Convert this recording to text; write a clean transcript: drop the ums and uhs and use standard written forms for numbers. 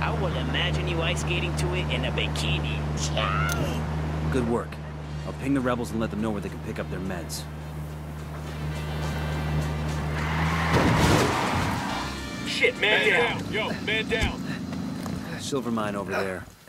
I will imagine you ice skating to it in a bikini. Good work. I'll ping the rebels and let them know where they can pick up their meds. Shit, man down. Yo, man down. Silver mine over there.